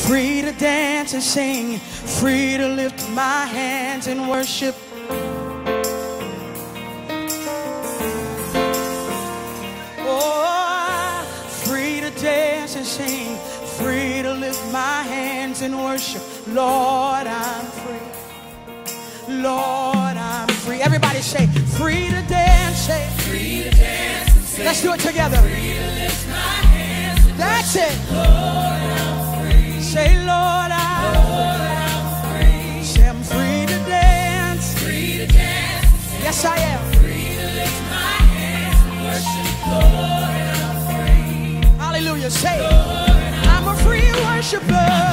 free to dance and sing, free to lift my hands in worship. Oh, free to dance and sing, free to lift my hands in worship. Lord, I'm free. Lord, I'm free. Everybody say, free to dance. Say, free to dance and sing. Let's do it together. Free to lift my hands in That's worship. It. Lord, I'm free. Say, Lord, I'm free. Say, I'm free to dance. Free to dance. Yes, I am. Free to lift my hands and worship. Lord, I'm free. Hallelujah. Say, Lord, I'm a free worshiper.